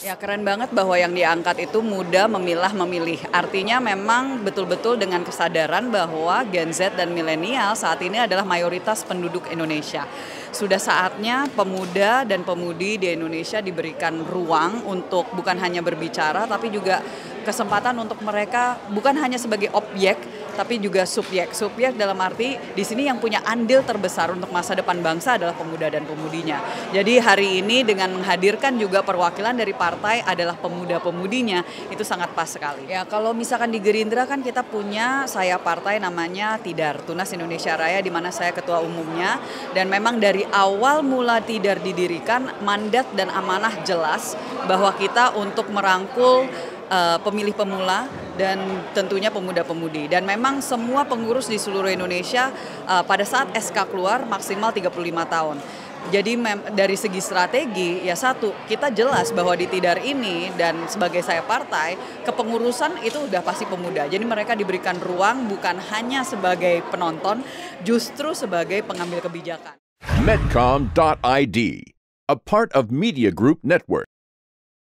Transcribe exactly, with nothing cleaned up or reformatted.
Ya, keren banget bahwa yang diangkat itu muda memilah memilih. Artinya memang betul-betul dengan kesadaran bahwa Gen Z dan milenial saat ini adalah mayoritas penduduk Indonesia. Sudah saatnya pemuda dan pemudi di Indonesia diberikan ruang untuk bukan hanya berbicara tapi juga kesempatan untuk mereka bukan hanya sebagai objek tapi juga subjek. Subjek dalam arti di sini yang punya andil terbesar untuk masa depan bangsa adalah pemuda dan pemudinya. Jadi hari ini dengan menghadirkan juga perwakilan dari partai adalah pemuda-pemudinya, itu sangat pas sekali. Ya, kalau misalkan di Gerindra kan kita punya saya partai namanya Tidar, Tunas Indonesia Raya, di mana saya ketua umumnya, dan memang dari awal mula Tidar didirikan mandat dan amanah jelas bahwa kita untuk merangkul uh, pemilih pemula dan tentunya pemuda-pemudi. Dan memang semua pengurus di seluruh Indonesia uh, pada saat S K keluar maksimal tiga puluh lima tahun. Jadi mem- dari segi strategi, ya satu, kita jelas bahwa di Tidar ini dan sebagai saya partai, kepengurusan itu udah pasti pemuda. Jadi mereka diberikan ruang bukan hanya sebagai penonton, justru sebagai pengambil kebijakan. Medcom dot I D, a part of Media Group Network.